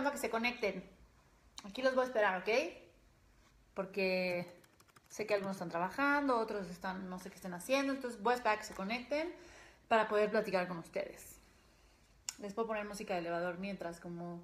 esperando a que se conecten. Aquí los voy a esperar, ¿ok? Porque sé que algunos están trabajando, otros están, no sé qué están haciendo, entonces voy a esperar a que se conecten para poder platicar con ustedes. Les puedo poner música de elevador mientras, como...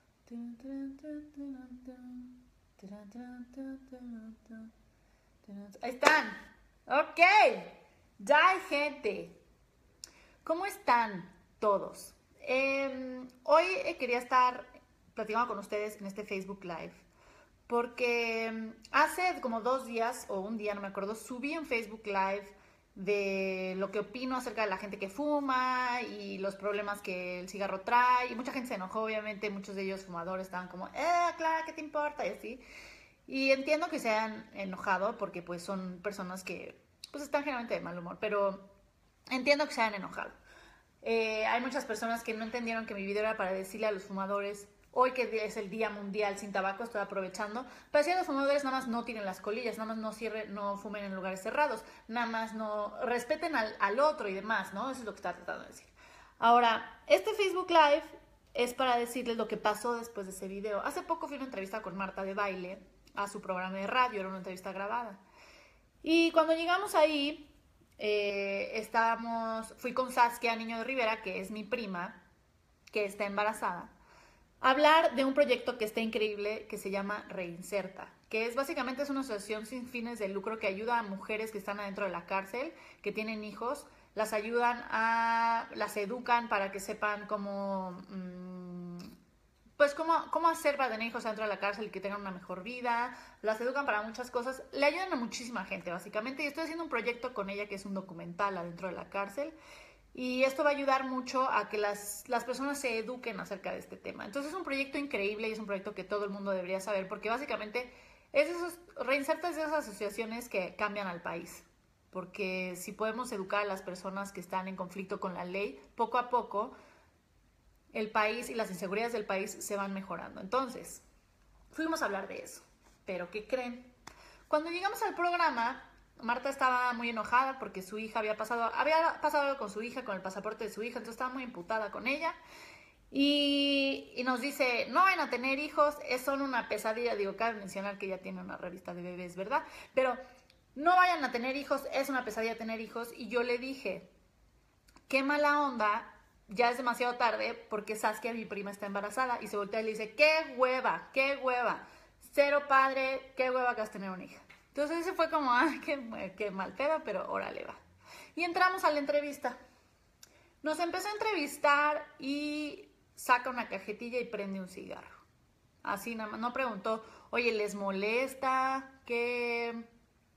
Ahí están. Ok. Ya hay gente. ¿Cómo están todos? Hoy quería estar platicando con ustedes en este Facebook Live porque hace como 2 días o un día, no me acuerdo, subí en Facebook Live de lo que opino acerca de la gente que fuma y los problemas que el cigarro trae. Y mucha gente se enojó, obviamente, muchos de ellos fumadores estaban como, Clara, ¿qué te importa? Y así. Y entiendo que se hayan enojado porque pues son personas que pues están generalmente de mal humor, pero entiendo que se hayan enojado. Hay muchas personas que no entendieron que mi video era para decirle a los fumadores, hoy que es el Día Mundial sin Tabaco, estoy aprovechando, para decirle a los fumadores nada más no tiren las colillas, nada más no fumen en lugares cerrados, nada más no respeten al otro y demás, ¿no? Eso es lo que estaba tratando de decir. Ahora, este Facebook Live es para decirles lo que pasó después de ese video. Hace poco fui a una entrevista con Marta de Baile a su programa de radio, era una entrevista grabada. Y cuando llegamos ahí, fui con Saskia Niño de Rivera, que es mi prima, que está embarazada, a hablar de un proyecto que está increíble, que se llama Reinserta, que básicamente es una asociación sin fines de lucro que ayuda a mujeres que están adentro de la cárcel, que tienen hijos, las educan para que sepan cómo cómo hacer para tener hijos dentro de la cárcel y que tengan una mejor vida, las educan para muchas cosas, le ayudan a muchísima gente básicamente, y estoy haciendo un proyecto con ella que es un documental adentro de la cárcel, y esto va a ayudar mucho a que las personas se eduquen acerca de este tema. Entonces es un proyecto increíble y es un proyecto que todo el mundo debería saber, porque básicamente Reinserta es de esas asociaciones que cambian al país, porque si podemos educar a las personas que están en conflicto con la ley, poco a poco el país y las inseguridades del país se van mejorando. Entonces, fuimos a hablar de eso. Pero, ¿qué creen? Cuando llegamos al programa, Marta estaba muy enojada porque su hija había pasado algo con su hija, con el pasaporte de su hija, entonces estaba muy imputada con ella. Y nos dice, no van a tener hijos, son una pesadilla. Digo, cabe mencionar que ella tiene una revista de bebés, ¿verdad? Pero no vayan a tener hijos, es una pesadilla tener hijos. Y yo le dije, qué mala onda, ya es demasiado tarde porque Saskia, mi prima, está embarazada, y se voltea y le dice, qué hueva, cero padre, qué hueva que vas a tener una hija. Entonces ese fue como, qué mal pedo, pero órale va. Y entramos a la entrevista. Nos empezó a entrevistar y saca una cajetilla y prende un cigarro. Así nada más, no preguntó, oye, ¿les molesta que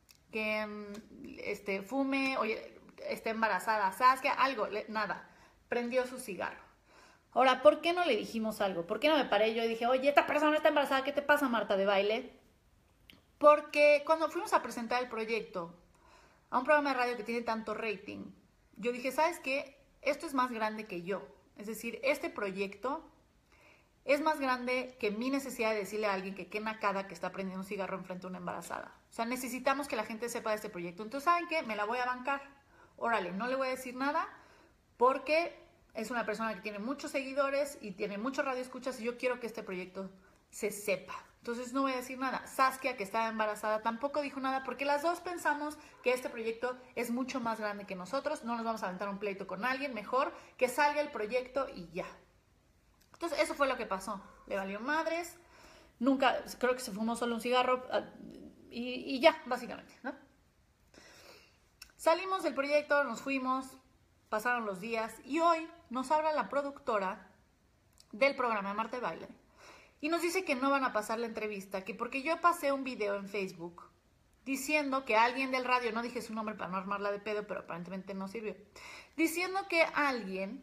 fume? Oye, está embarazada Saskia, algo, nada. Prendió su cigarro. Ahora, ¿por qué no le dijimos algo? ¿Por qué no me paré yo y dije, oye, esta persona está embarazada, ¿qué te pasa, Marta de Baile? Porque cuando fuimos a presentar el proyecto a un programa de radio que tiene tanto rating, yo dije, ¿sabes qué? Esto es más grande que yo. Es decir, este proyecto es más grande que mi necesidad de decirle a alguien que qué nacada que está prendiendo un cigarro enfrente a una embarazada. O sea, necesitamos que la gente sepa de este proyecto. Entonces, ¿saben qué? Me la voy a bancar. Órale, no le voy a decir nada porque es una persona que tiene muchos seguidores y tiene muchos radioescuchas y yo quiero que este proyecto se sepa. Entonces no voy a decir nada. Saskia, que estaba embarazada, tampoco dijo nada porque las dos pensamos que este proyecto es mucho más grande que nosotros. No nos vamos a aventar un pleito con alguien, mejor que salga el proyecto y ya. Entonces eso fue lo que pasó. Le valió madres. Nunca, creo que se fumó solo un cigarro y ya, básicamente, ¿no? Salimos del proyecto, nos fuimos, pasaron los días y hoy nos habla la productora del programa de Marta de Baile y nos dice que no van a pasar la entrevista, que porque yo pasé un video en Facebook diciendo que alguien del radio, no dije su nombre para no armarla de pedo, pero aparentemente no sirvió, diciendo que alguien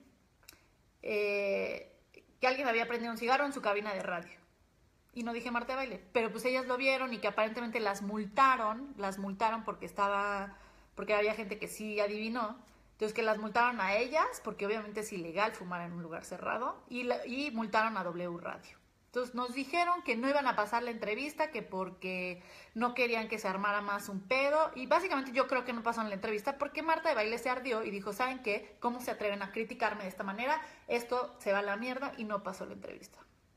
había prendido un cigarro en su cabina de radio. Y no dije Marta de Baile, pero pues ellas lo vieron y que aparentemente las multaron porque había gente que sí adivinó. Entonces que las multaron a ellas, porque obviamente es ilegal fumar en un lugar cerrado, y multaron a W Radio. Entonces nos dijeron que no iban a pasar la entrevista, que porque no querían que se armara más un pedo, y básicamente yo creo que no pasaron la entrevista porque Marta de Baile se ardió y dijo, ¿saben qué? ¿Cómo se atreven a criticarme de esta manera? Esto se va a la mierda, y no pasó la entrevista.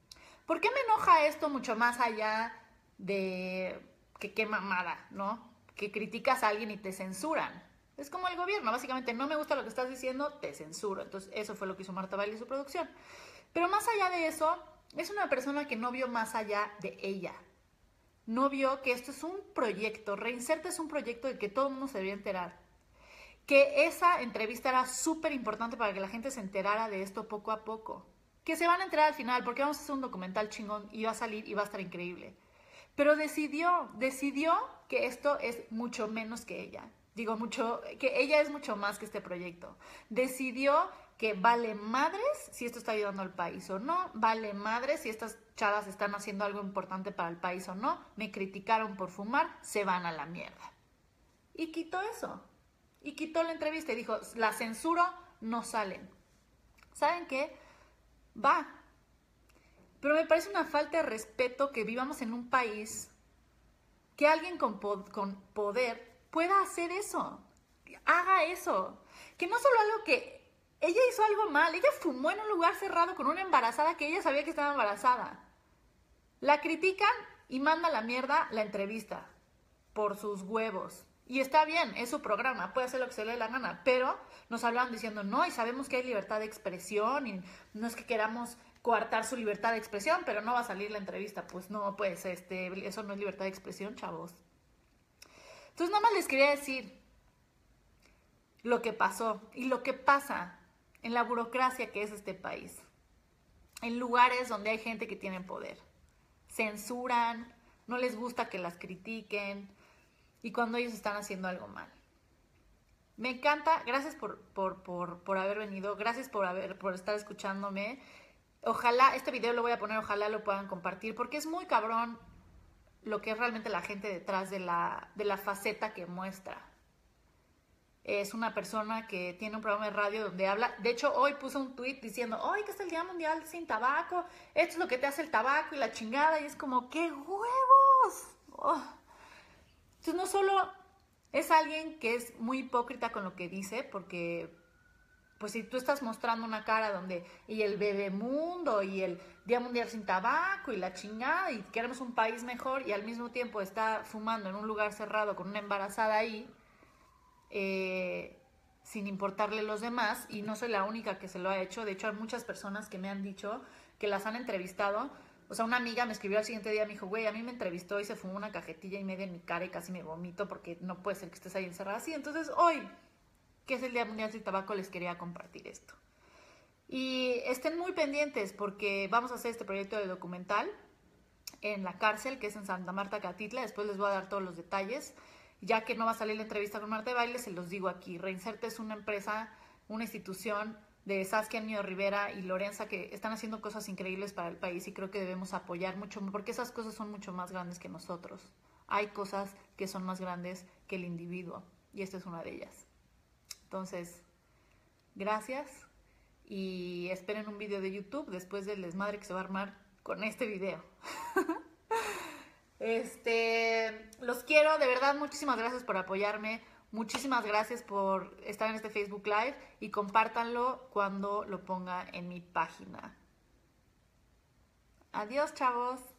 ¿Por qué me enoja esto mucho más allá de que qué mamada, ¿no? Que criticas a alguien y te censuran. Es como el gobierno, básicamente no me gusta lo que estás diciendo, te censuro. Entonces eso fue lo que hizo Marta Baile y su producción. Pero más allá de eso, es una persona que no vio más allá de ella. No vio que esto es un proyecto, Reinserta es un proyecto del que todo el mundo se debería enterar. Que esa entrevista era súper importante para que la gente se enterara de esto poco a poco. Que se van a enterar al final, porque vamos a hacer un documental chingón y va a salir y va a estar increíble. Pero decidió que esto es mucho menos que ella. Digo, que ella es mucho más que este proyecto. Decidió que vale madres si esto está ayudando al país o no, vale madres si estas chavas están haciendo algo importante para el país o no, me criticaron por fumar, se van a la mierda. Y quitó eso. Y quitó la entrevista y dijo, la censuro, no salen. ¿Saben qué? Va. Pero me parece una falta de respeto que vivamos en un país que alguien con poder pueda hacer eso. Haga eso. Que no solo algo que ella hizo algo mal, ella fumó en un lugar cerrado con una embarazada que ella sabía que estaba embarazada. La critican y manda a la mierda la entrevista por sus huevos. Y está bien, es su programa, puede hacer lo que se le dé la gana, pero nos hablaban diciendo, no, y sabemos que hay libertad de expresión, y no es que queramos coartar su libertad de expresión, pero no va a salir la entrevista. Pues no, pues eso no es libertad de expresión, chavos. Entonces nada más les quería decir lo que pasó y lo que pasa en la burocracia que es este país. En lugares donde hay gente que tiene poder. Censuran, no les gusta que las critiquen, y cuando ellos están haciendo algo mal. Me encanta, gracias por haber venido, gracias por estar escuchándome. Ojalá, este video lo voy a poner, ojalá lo puedan compartir, porque es muy cabrón lo que es realmente la gente detrás de la faceta que muestra. Es una persona que tiene un programa de radio donde habla, de hecho hoy puso un tweet diciendo, ¡ay, que es el Día Mundial sin Tabaco! Esto es lo que te hace el tabaco y la chingada, y es como, ¡qué huevos! Oh. Entonces no solo es alguien que es muy hipócrita con lo que dice, porque pues si tú estás mostrando una cara donde y el bebemundo y el Día Mundial sin Tabaco y la chingada y queremos un país mejor y al mismo tiempo está fumando en un lugar cerrado con una embarazada ahí, sin importarle los demás, y no soy la única que se lo ha hecho, de hecho hay muchas personas que me han dicho que las han entrevistado. O sea, una amiga me escribió al siguiente día, me dijo, güey, a mí me entrevistó y se fumó una cajetilla y media en mi cara y casi me vomito porque no puede ser que estés ahí encerrada así. Entonces, hoy, que es el Día Mundial sin Tabaco, les quería compartir esto. Y estén muy pendientes porque vamos a hacer este proyecto de documental en la cárcel, que es en Santa Marta, Catitla. Después les voy a dar todos los detalles. Ya que no va a salir la entrevista con Marta de Baile, se los digo aquí. Reinserta es una empresa, una institución de Saskia Niño Rivera y Lorenza, que están haciendo cosas increíbles para el país y creo que debemos apoyar mucho, porque esas cosas son mucho más grandes que nosotros. Hay cosas que son más grandes que el individuo y esta es una de ellas. Entonces, gracias y esperen un video de YouTube después del desmadre que se va a armar con este video. Los quiero, de verdad, muchísimas gracias por apoyarme. Muchísimas gracias por estar en este Facebook Live y compártanlo cuando lo ponga en mi página. Adiós, chavos.